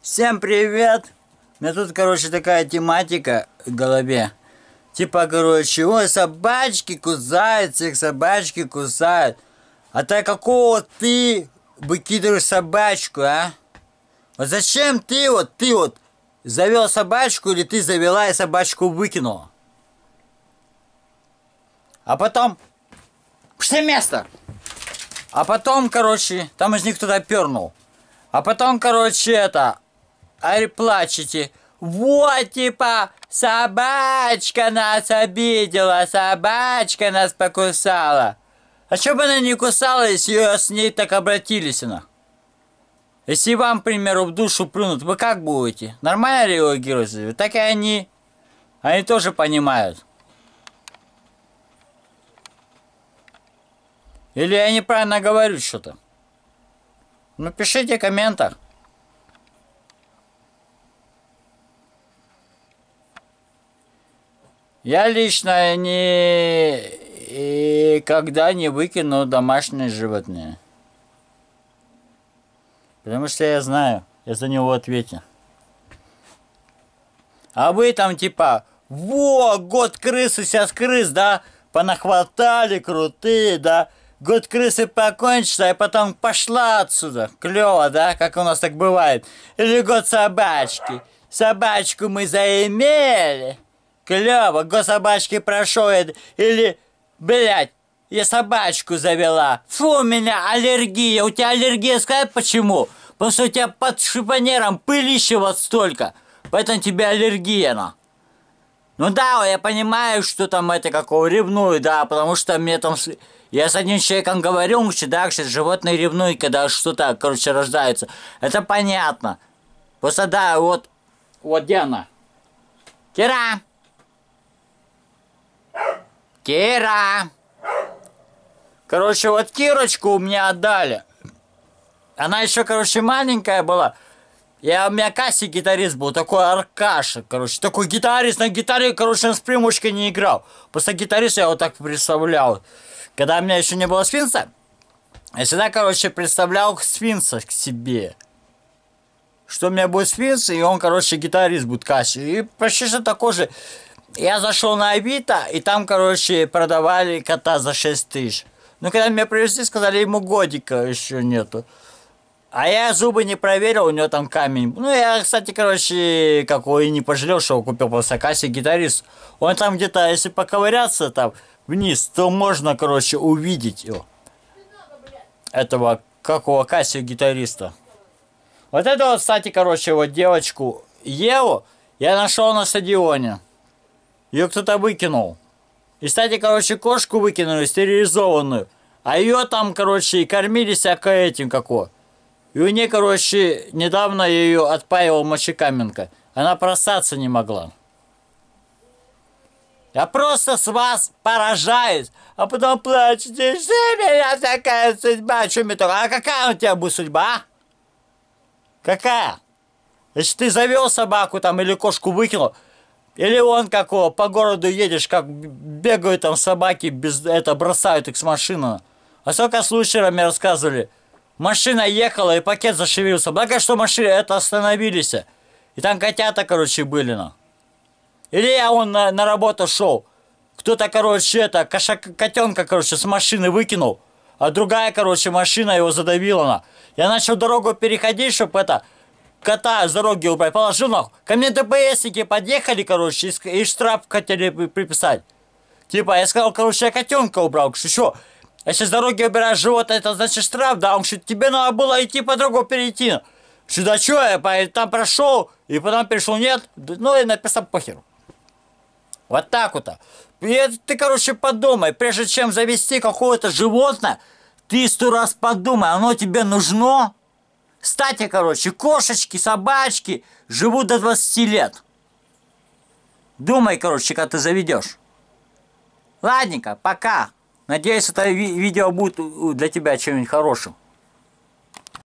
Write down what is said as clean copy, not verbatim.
Всем привет! У меня тут, короче, такая тематика в голове. Типа, короче, ой, собачки кусают, всех собачки кусают. А ты какого ты выкидываешь собачку, а? Вот зачем ты завел собачку или ты завела и собачку выкинула? А потом... Пошли место! А потом, короче, там из них кто-то пернул. А потом, короче, плачете. Вот, типа, собачка нас обидела, собачка нас покусала. А что бы она не кусала, если с ней так обратились она? Если вам, к примеру, в душу плюнут, вы как будете? Нормально реагируете? Так и они тоже понимают. Или я неправильно говорю что-то? Ну, пишите в комментах. Я лично никогда не выкину домашние животные. Потому что я знаю, я за него ответил. А вы там типа, во, год крысы, сейчас крыс, да, понахватали, крутые, да. Год крысы покончится, и потом пошла отсюда. Клево, да, как у нас так бывает. Или год собачки. Собачку мы заимели. Клево, год собачки прошел. Или, блядь, я собачку завела. Фу, у меня аллергия. У тебя аллергия, сказать почему? Потому что у тебя под шифонером пылища вот столько. Поэтому тебе аллергия, на. Ну да, я понимаю, что там какого ревную, да, потому что мне там... Я с одним человеком говорю, да, что животные ревнуют, когда что-то, короче, рождается. Это понятно. Просто да, вот где она? Кира! Кира! Короче, вот Кирочку у меня отдали. Она еще, короче, маленькая была. У меня Касси гитарист был, такой Аркаша, короче. Такой гитарист, на гитаре, короче, он с примочкой не играл. Просто гитарист я вот так представлял. Когда у меня еще не было сфинкса, я всегда, короче, представлял сфинкса к себе. Что у меня будет сфинкс, и он, короче, гитарист будет Касси. И почти что такой же. Я зашел на Авито, и там, короче, продавали кота за 6 тысяч. Но когда меня привезли, сказали, ему годика еще нету. А я зубы не проверил, у него там камень. Ну, я, кстати, короче, какой не пожалел, что купил просто Касси гитарист. Он там где-то, если поковыряться там вниз, то можно, короче, увидеть его. Этого, какого Касси гитариста. Вот это вот, кстати, короче, вот девочку Еву я нашел на стадионе. Ее кто-то выкинул. И, кстати, короче, кошку выкинули, стерилизованную. А ее там, короче, и кормили всякое этим, какого. И у нее, короче, недавно ее отпаивал мочекаменка. Она просаться не могла. Я просто с вас поражаюсь, а потом плачете. Что у меня такая судьба? Что мне такое? А какая у тебя будет судьба, а? Какая? Если ты завел собаку там или кошку выкинул, или он какого, по городу едешь, как бегают там собаки, бросают их с машины. А сколько случаев мне рассказывали. Машина ехала, и пакет зашевелился. Благо, что машины остановились. И там котята, короче, были, на. Или я на работу шел. Кто-то, короче, котенка, короче, с машины выкинул. А другая, короче, машина его задавила, на. Я начал дорогу переходить, чтобы кота с дороги убрать. Положил, нахуй. Ко мне ДПСники подъехали, короче, и штраф хотели приписать. Типа, я сказал, короче, я котенка убрал. Что? Если с дороги убираешь животное, это значит штраф, да? Он что, тебе надо было идти по дорогу перейти. Сюда что, я там прошел, и потом перешел, нет. Ну, и написал похеру. Вот так вот. И ты, короче, подумай, прежде чем завести какое-то животное, ты 100 раз подумай, оно тебе нужно? Кстати, короче, кошечки, собачки живут до 20 лет. Думай, короче, когда ты заведешь. Ладненько, пока. Надеюсь, это видео будет для тебя чем-нибудь хорошим.